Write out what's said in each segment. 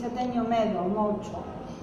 che teño medo, mocho,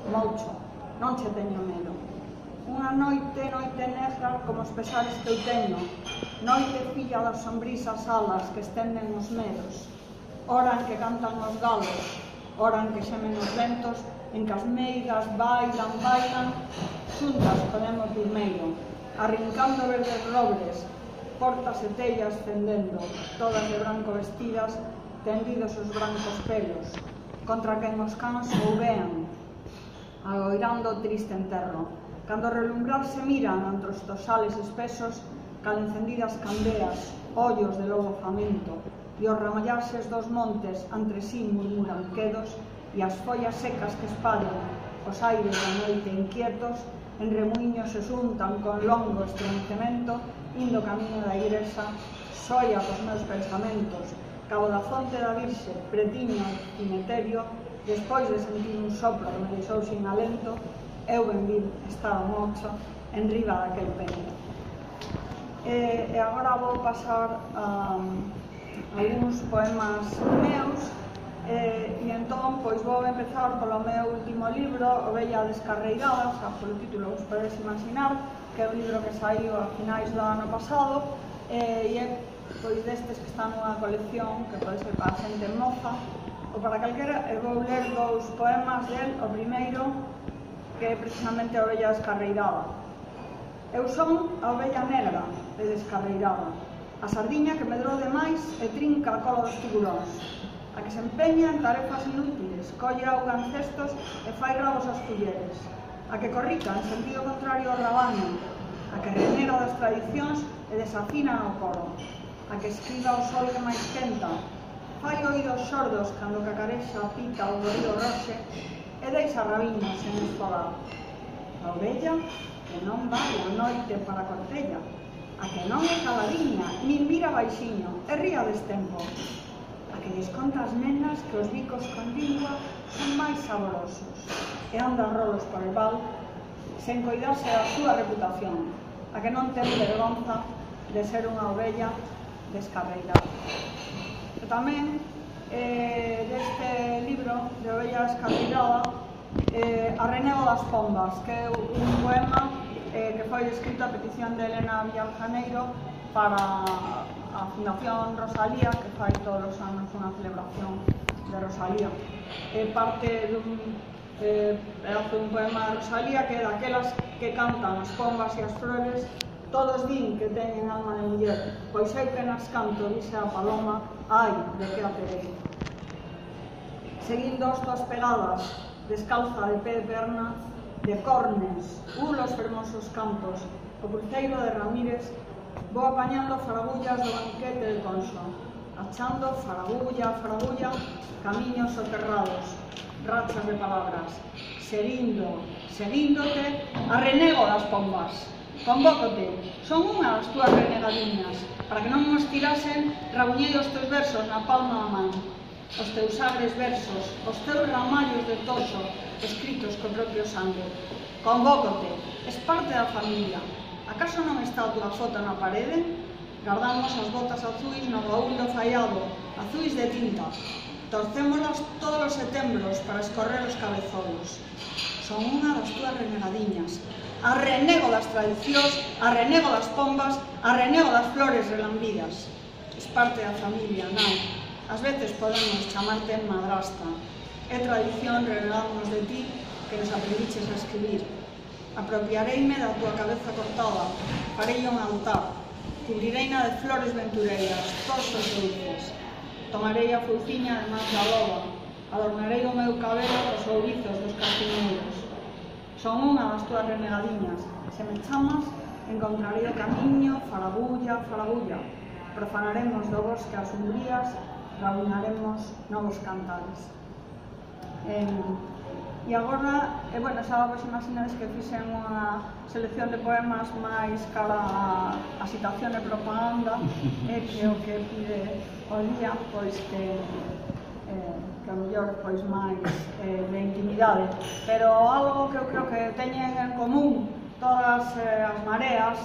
non che teño medo. Unha noite negra como os pesares que eu teño, noite filla das sombrisas alas que estenden os medos, hora en que cantan os galos, hora en que xemen os ventos, en que as meigas bailan, xuntas podemos dormeiro, arrincando verdes robres, portas e tellas fendendo, todas de branco vestidas, tendidos os brancos pelos, contra quen os cans ouvean, agoirando o triste enterro. Cando relumbrar se miran entre os tosales espesos, cal encendidas candeas, ollos de lobo faminto, e os ramallarses dos montes entre sí murmuran quedos, e as follas secas que espallan os aires da noite inquietos, en remuiños se xuntan con longo estremecemento, indo camiño da igrexa, soia cos meus pensamentos, cabo da fonte da Virxe, pretiño ao cimiterio, despois de sentir un sopro que me deixou sin alento, eu benvin estaba mocho en riba daquel peño. E agora vou pasar a algúns poemas meus, e entón vou empezar polo meu último libro, Ovella descarreirada, xa polo título vos podedes imaginar, que é un libro que saiu a finais do ano pasado, e é destes que están nunha colección que pode ser para xente moza ou para calquera, e vou ler dous poemas del. O primeiro, que é precisamente a ovella descarreirada. Eu son a ovella negra e descarreirada, a sardiña que medrou demais e trinca a cola dos tiburóns, a que se empeña en tarefas inútiles, colle auga en cestos e fai rabos ás culleres, a que corrica en sentido contrario ao rabaño, a que renega das tradicións e desafina no coro, a que esquiva o sol que máis quenta, fai oídos sordos cando cacarexa pica o río Roxe e deixa rabiñas sen esfogar. A ovella que non vai a noite para a cortella, a que non é caladiña, nin mira baixiño e ría destempo, a que lles conta as nenas que os bicos con lingua son máis saborosos e anda rolos por el val sen coidarse da súa reputación, a que non ten vergonza de ser unha ovella descarreirada. E tamén deste libro de Ovella descarreirada, A renego das pombas, que é un poema que foi escrito a petición de Elena Villaljaneiro para a Fundación Rosalía, que fai todos os anos unha celebración de Rosalía. Parte dun pedazo dun poema de Rosalía que é daquelas que cantan as pombas e as flores. Todos din que teñen alma de muller, pois eu que nas canto, dixe a paloma, ai, de que a terei. Seguindo hostas pegadas, descalza de pé de perna, de cornes, los fermosos campos, o cruceiro de Ramírez, vou apañando faragullas do banquete de Conso, achando faragulla, camiños soterrados, rachas de palabras, seríndote, a renego das pombas. Convócote, son unha das túas renegadiñas, para que non nos tirasen, rabuñei os teus versos na palma da man, os teus agres versos, os teus ramallos de toxo, escritos co propio sangue. Convócote, es parte da familia. Acaso non está a túa foto na parede? Guardamos as botas azuis no baúl do faiado, azuis de tinta. Torcémolas todos os setembros para escorrer os cabezolos. Son unha das túas renegadiñas. A renego das tradicións, a renego das pombas, a renego das flores relambidas. Es parte da familia, non? Ás veces podemos chamarte madrasta. É tradición renegarnos de ti que nos aprendiches a escribir. Apropiareime da túa cabeza cortada, farei un altar, cubrireina de flores ventureiras, todos os dulces. Tomarei a fulciña de mans da loba, adornarei o meu cabelo cos ouvizos dos carcineiros. Son unha das túas renegadiñas, se me chamas, encontrarei o camiño, faragulla, profanaremos do bosque as umbrías, rabuñaremos novos cantares. E agora, xa vos imaginades que fixen unha selección de poemas máis cara a citación e propaganda, que o que pide o día, pois que a mellor máis de intimidade, pero algo que eu creo que teñen en común todas as mareas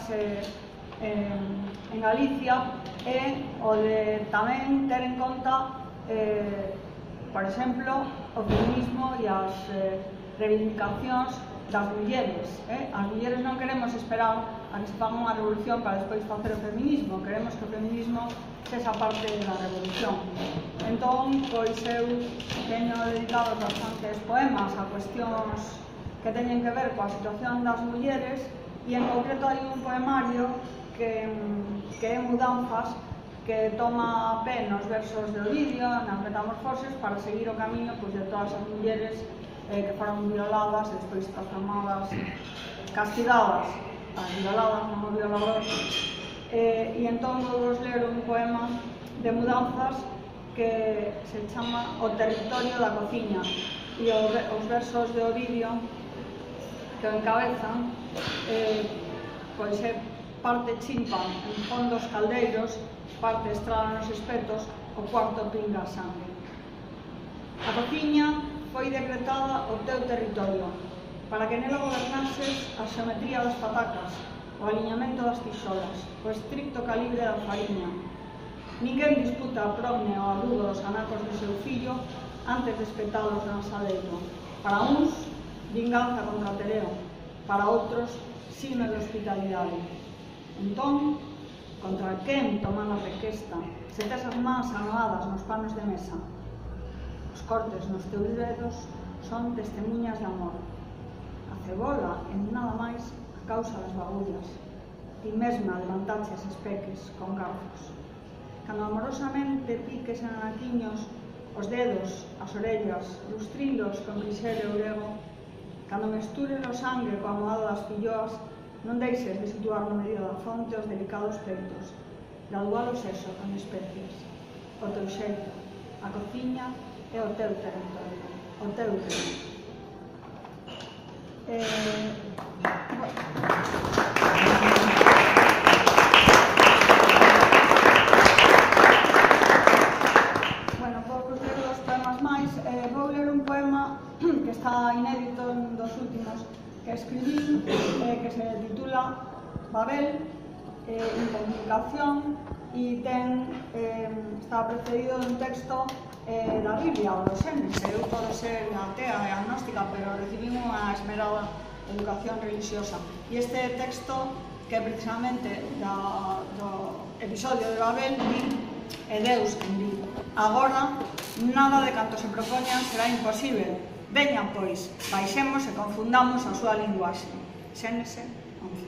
en Galicia é o de tamén ter en conta, por exemplo, o feminismo e as reivindicacións das mulleres. As mulleres non queremos esperar a que se faga unha revolución para despois facer o feminismo, queremos que o feminismo sexa parte da revolución. Entón, pois eu teño dedicado bastantes poemas a cuestións que teñen que ver coa situación das mulleres e en concreto hai un poemario que é Mudanzas, que toma pé nos versos de Ovidio, nas Metamorfoses, para seguir o camiño de todas as mulleres que foron violadas e despois transformadas, castigadas, as violadas, non o violador. E entón vou ler un poema de Mudanzas que se chama O territorio da cociña, e os versos de Ovidio que o encabezan pois é parte chimpa en fondos caldeiros, parte estrada nos espetos, o cuarto pinga a sangue. A cociña foi decretada o teu territorio, para que nela gobernases a xeometría das patacas, o aliñamento das tixolas, o estricto calibre da fariña. Ninguén disputa a progne ou agudo dos anacos de seu fillo antes de espetalos no asadeiro. Para uns, vinganza contra Tereo, para outros, signo de hospitalidade. Entón, contra quen toman a requesta, se tes as mans anoadas nos panos de mesa? Os cortes nos teus dedos son testemunhas de amor. A cebola, en nada máis, a causa das bagullas. Ti mesma levantaches espeques con garfos. Cando amorosamente piques en anaquiños os dedos, as orellas, lustrilos con crisel eurego, cando mestures o sangue coa moada das filloas, non deixes de situar no medio da fonte os delicados peitos, gradualos eso con especies. O teu xeito, a cociña é o teu territorio, o teu territorio. Bueno, vou ler dos poemas máis. Vou ler un poema que está inédito en dos últimos que escribí, que se titula Babel, Incomunicación, e está precedido dun texto da Biblia, ou do Xénesis. Eu podo ser atea e agnóstica, pero recibí unha esmerada educación religiosa. E este texto, que precisamente do episodio de Babel, di: e Deus quen di, agora nada de canto se propoñan será imposible. Veña, pois, baixemos e confundamos a súa linguaxe. Xénesis 11.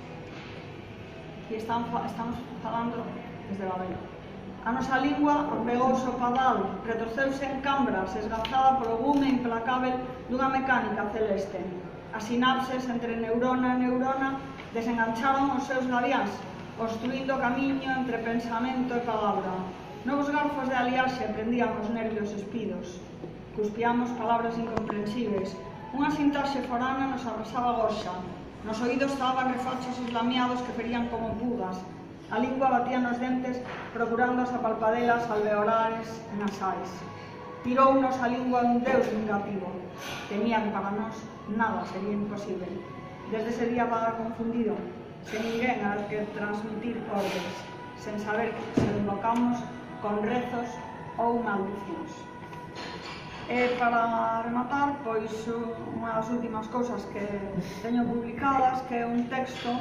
E estamos falando desde Babel. A nosa lingua pegouse o padal, retorceuse en cambras, esgazada polo gume implacável dunha mecánica celeste. As sinapses entre neurona e neurona desengancharon os seus labiais, obstruindo o camiño entre pensamento e palabra. Novos garfos de aliaxe prendían os nervios espidos. Cuspiamos palabras incomprensíveis. Unha sintaxe forana nos arrasaba goxa. Nos oídos estaban refachos islamiados que ferían como pugas. A lingua batía nos dentes procurando as apalpadelas alveolares e nasais. Tirounos a lingua un deus vingativo. Temía que para nós nada sería imposible. Desde ese día vagar confundido, sen ninguén a que transmitir ordes, sen saber se lo invocamos con rezos ou maldicións. E para rematar, pois unha das últimas cousas que teño publicadas, que é un texto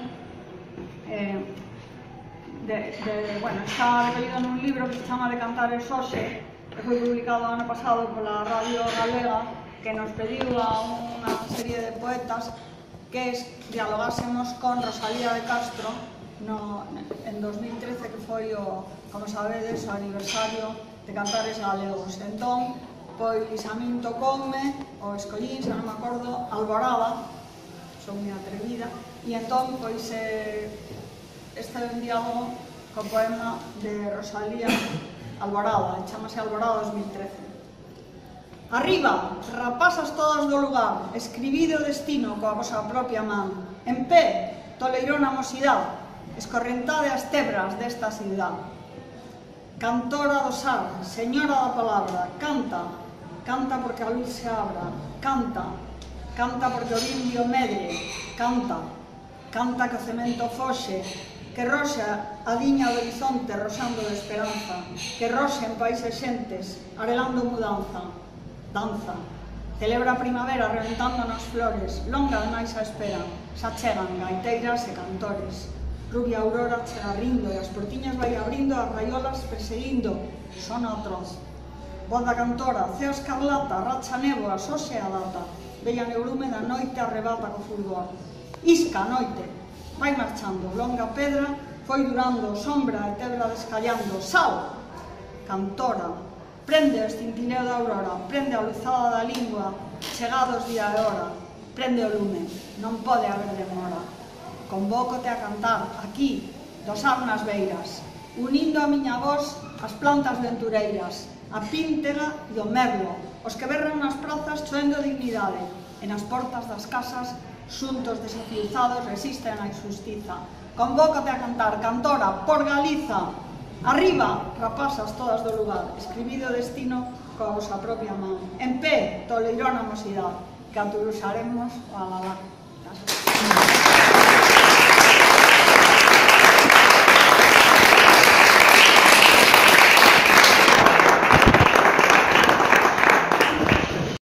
está recollido nun libro que se chama De Cantares Hoxe, que foi publicado ano pasado pola Radio Galega, que nos pediu a unha serie de poetas que dialogásemos con Rosalía de Castro en 2013, que foi, como sabedes, o aniversario de Cantares Galegos. Entón, pois a min tocoume, o escollín, se non me acordo, Alborada, son moi atrevida, e entón, pois, este é un diálogo co poema de Rosalía, Alborada, chamase Alborada 2013. Arriba, rapazas todas do lugar, escribide o destino coa vosa propia man. En pé, toleirona mocidade, escorrentade as tebras desta cidade. Cantora do sar, señora da palabra, canta, canta porque a luz se abra, canta, canta porque o indio medre, canta, canta que o cemento foxe, que roxa a liña do horizonte rosando de esperanza, que roxen países xentes, arelando mudanza. danza. Celebra a primavera reventándonos flores, longa demais a espera, xa chegan gaiteiras e cantores. Rubia aurora chega rindo e as portiñas vai abrindo, as raiolas perseguindo, son atroz. Voz da cantora, ceo escarlata, racha néboas, hoxe a data, bella neurume da noite arrebata co fulgor. Isca a noite, vai marchando, longa pedra, foi durando, sombra e tebra descallando, sal! Cantora, prende o estintileo da aurora, prende a luzada da lingua, chegados día e hora, prende o lume, non pode haber demora. Convócote a cantar, aquí, dos ar nas beiras, unindo a miña voz as plantas ventureiras, a píntega e o merlo, os que berran nas prazas choendo dignidade, e nas portas das casas, xuntos desafiuzados resisten a injustiza. Convócote a cantar, cantora, por Galiza! Arriba, rapazas todas do lugar, escribido o destino coa vosa propia man. En pé, toleirona mocidade, que aturuxaremos o alalá.